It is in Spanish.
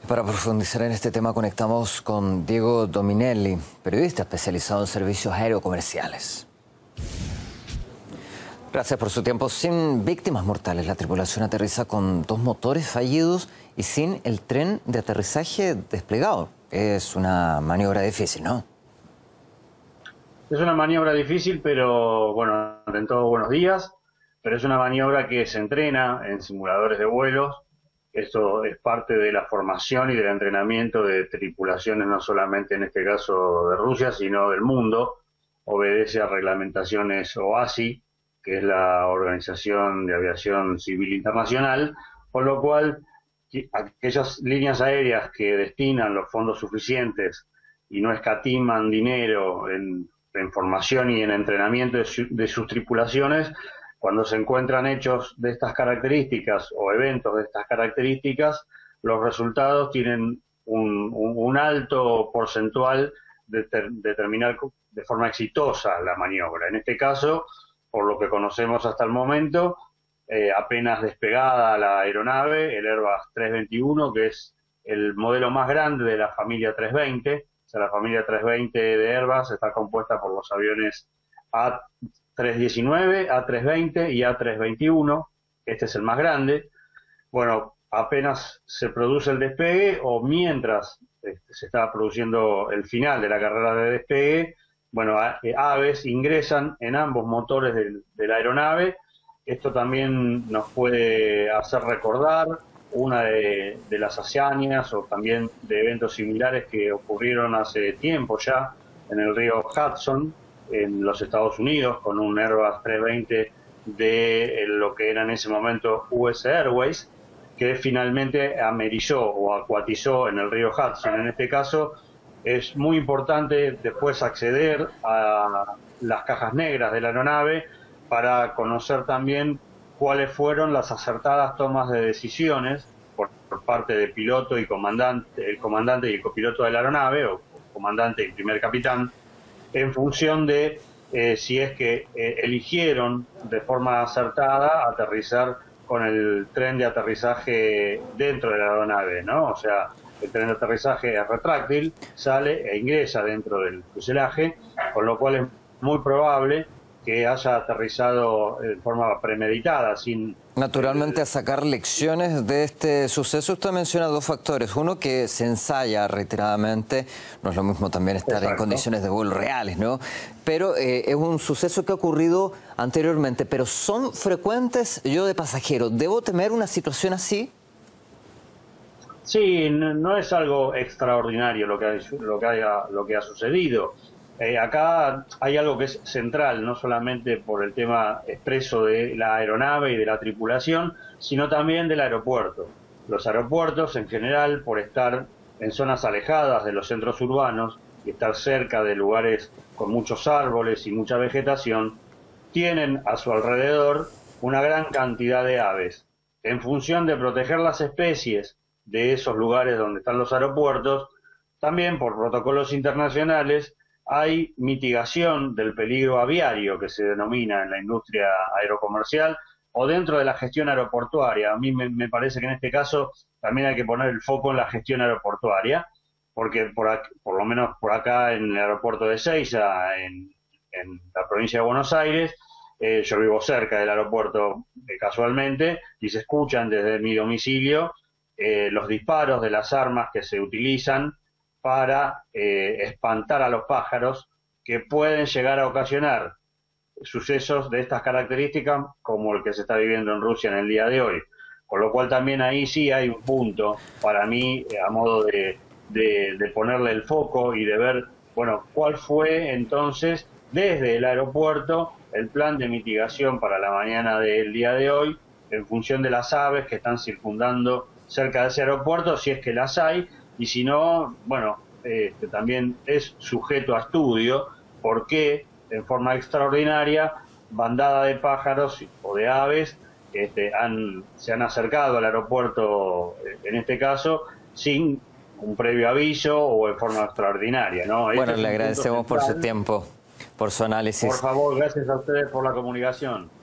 Para profundizar en este tema conectamos con Diego Dominelli, periodista especializado en servicios aerocomerciales. Gracias por su tiempo. Sin víctimas mortales, la tripulación aterriza con 2 motores fallidos y sin el tren de aterrizaje desplegado. Es una maniobra difícil, ¿no? Es una maniobra difícil, pero bueno, en todo buenos días. Pero es una maniobra que se entrena en simuladores de vuelos. Esto es parte de la formación y del entrenamiento de tripulaciones, no solamente en este caso de Rusia, sino del mundo. Obedece a reglamentaciones OASI, que es la Organización de Aviación Civil Internacional, por lo cual aquellas líneas aéreas que destinan los fondos suficientes y no escatiman dinero en formación y en entrenamiento de sus tripulaciones, cuando se encuentran hechos de estas características o eventos de estas características, los resultados tienen un alto porcentual de terminar de forma exitosa la maniobra. En este caso, por lo que conocemos hasta el momento, apenas despegada la aeronave, el Airbus 321, que es el modelo más grande de la familia 320. O sea, la familia 320 de Airbus está compuesta por los aviones A319, A320 y A321. Este es el más grande. Bueno, apenas se produce el despegue o mientras se está produciendo el final de la carrera de despegue, bueno, aves ingresan en ambos motores de la aeronave. Esto también nos puede hacer recordar una de las hazañas o también de eventos similares que ocurrieron hace tiempo ya en el río Hudson, en los Estados Unidos, con un Airbus 320 de lo que era en ese momento US Airways, que finalmente amerilló o acuatizó en el río Hudson. En este caso, es muy importante después acceder a las cajas negras de la aeronave para conocer también cuáles fueron las acertadas tomas de decisiones por parte del piloto y comandante, el comandante y el copiloto de la aeronave, o comandante y primer capitán, en función de si es que eligieron de forma acertada aterrizar con el tren de aterrizaje dentro de la aeronave, ¿no? O sea, el tren de aterrizaje es retráctil, sale e ingresa dentro del fuselaje, con lo cual es muy probable que haya aterrizado de forma premeditada, sin... Naturalmente, a sacar lecciones de este suceso, usted menciona 2 factores. Uno, que se ensaya reiteradamente, no es lo mismo también estar Exacto. en condiciones de vuelo reales, ¿no? Pero es un suceso que ha ocurrido anteriormente, pero ¿son frecuentes? Yo de pasajero, ¿debo temer una situación así? Sí, no es algo extraordinario lo que ha sucedido. Acá hay algo que es central, no solamente por el tema expreso de la aeronave y de la tripulación, sino también del aeropuerto. Los aeropuertos, en general, por estar en zonas alejadas de los centros urbanos y estar cerca de lugares con muchos árboles y mucha vegetación, tienen a su alrededor una gran cantidad de aves. En función de proteger las especies de esos lugares donde están los aeropuertos, también por protocolos internacionales, hay mitigación del peligro aviario, que se denomina en la industria aerocomercial, o dentro de la gestión aeroportuaria. A mí me parece que en este caso también hay que poner el foco en la gestión aeroportuaria, porque por lo menos por acá en el aeropuerto de Ezeiza, en la provincia de Buenos Aires, yo vivo cerca del aeropuerto casualmente, y se escuchan desde mi domicilio los disparos de las armas que se utilizan para espantar a los pájaros, que pueden llegar a ocasionar sucesos de estas características como el que se está viviendo en Rusia en el día de hoy. Con lo cual también ahí sí hay un punto para mí a modo de ponerle el foco y de ver, bueno, cuál fue entonces desde el aeropuerto el plan de mitigación para la mañana del día de hoy en función de las aves que están circundando cerca de ese aeropuerto, si es que las hay. Y si no, bueno, también es sujeto a estudio por qué, en forma extraordinaria, bandada de pájaros o de aves se han acercado al aeropuerto, en este caso, sin un previo aviso o en forma extraordinaria, ¿no? Bueno, le agradecemos por su tiempo, por su análisis. Por favor, gracias a ustedes por la comunicación.